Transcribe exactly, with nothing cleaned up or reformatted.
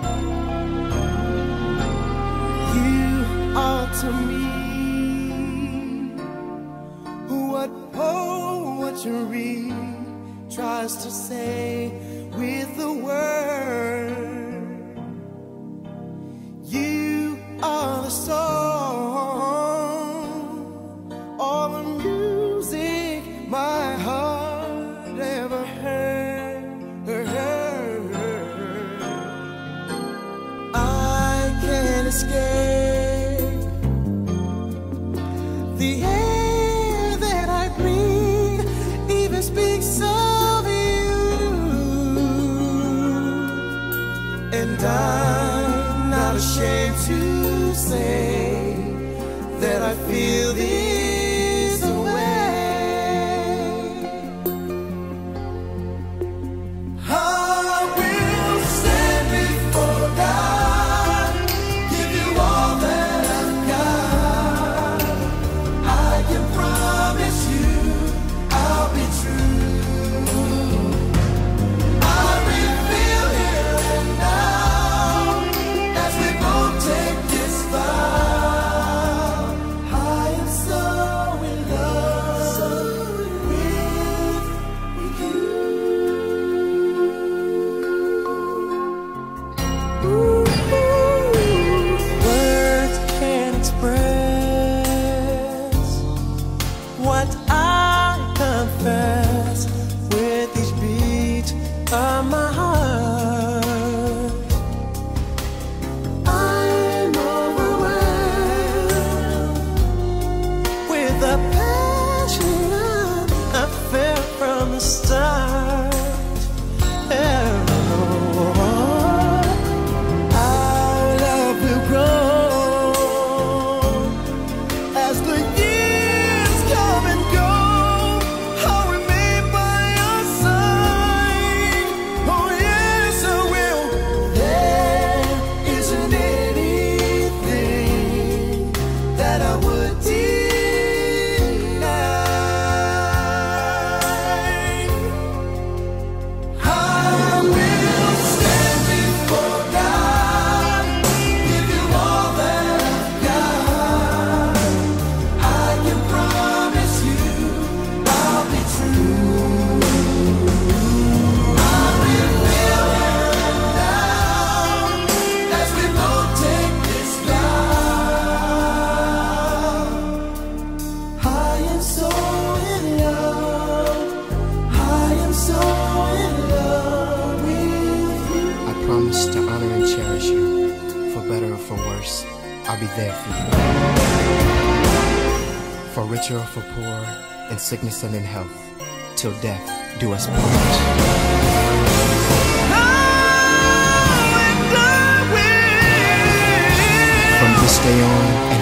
You are to me what poetry tries to say with the word. You are the song, all the music my heart ever heard. I can't escape the air that I breathe, even speaks of you, and I'm not ashamed to say that I feel this way. I will stand before God, give you all that I've got. I can promise you I'll be true. I reveal here and now as we both take this vow. I am so in love with you. Words can't express what I confess with each beat of my heart. I'm overwhelmed with the passion I felt from the start. Our love will grow as the years come and go. I'll remain by your side. Oh yes, I will. There isn't anything that I would deny. I will stand before God, give you all that I've got. I can promise you I'll be true. I reveal here and now as we both take this vow. I am so in love, I am so in love with you. I promise to honor and cherish you, for better or for worse, I'll be there for you. For richer or for poor, in sickness and in health, till death do us part. From this day on